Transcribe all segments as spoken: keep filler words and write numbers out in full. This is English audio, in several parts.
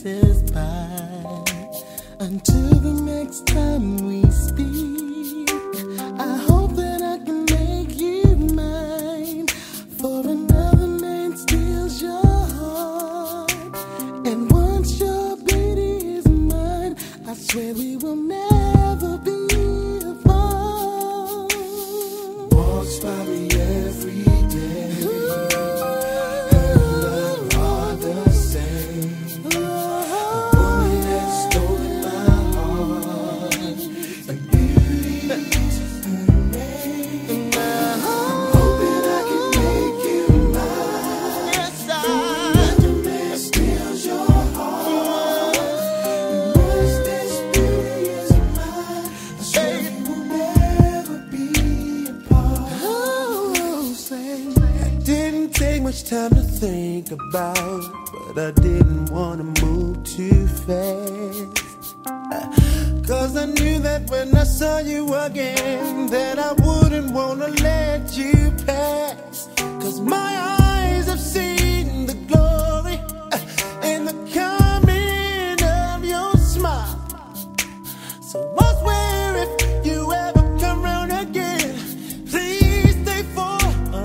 passes by. Until the next time we speak, I hope that I can make you mine. For another man steals your heart, and once your beauty is mine, I swear we will never be apart. Walks by me every day. Time to think about, but I didn't want to move too fast. Cause I knew that when I saw you again, that I wouldn't want to let you pass. Cause my eyes have seen the glory and the coming of your smile. So I swear if you ever come round again, please stay for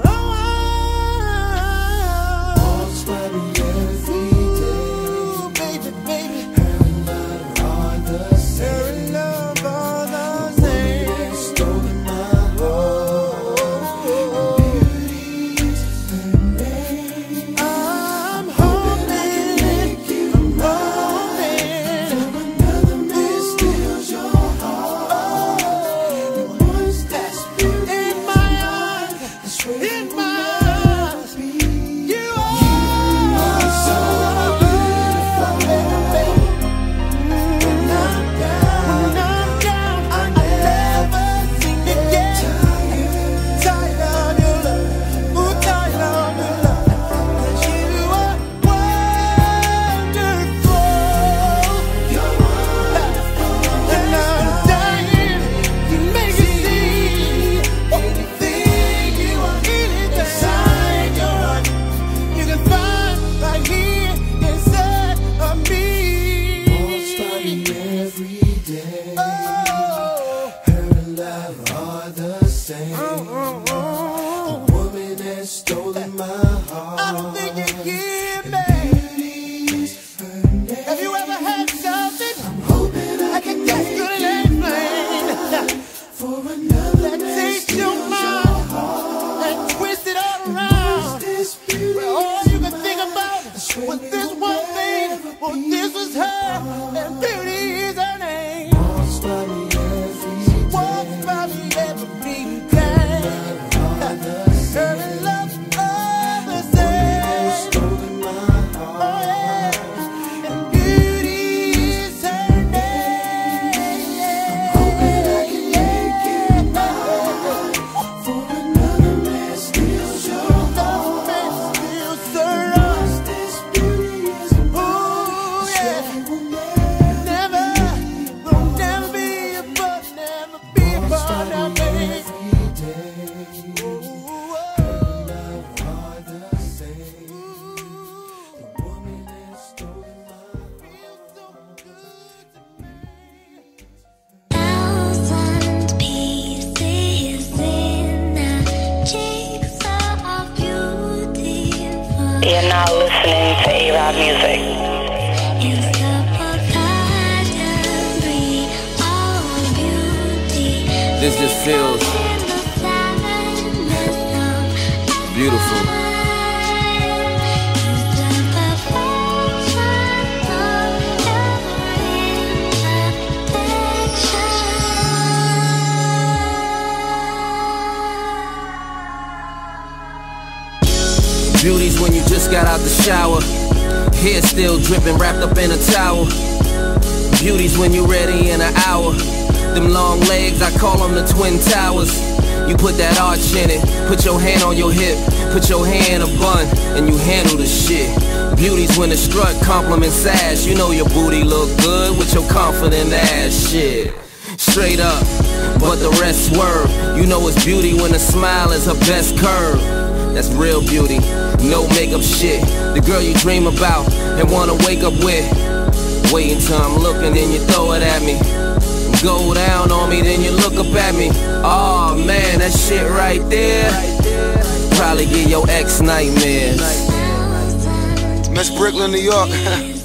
You're now listening to A-Rod Music. This just feels beautiful. Beauty's when you just got out the shower, hair still dripping, wrapped up in a towel. Beauty's when you ready in an hour. Them long legs, I call them the Twin Towers. You put that arch in it, put your hand on your hip, put your hand in a bun, and you handle the shit. Beauty's when the strut compliments ass. You know your booty look good with your confident ass shit. Straight up, but the rest swerve. You know it's beauty when the smile is her best curve. That's real beauty, no makeup shit. The girl you dream about and wanna wake up with. Wait until I'm looking, then you throw it at me. Go down on me, then you look up at me. Aw, oh, man, that shit right there probably give your ex nightmares. Miss Brooklyn, New York.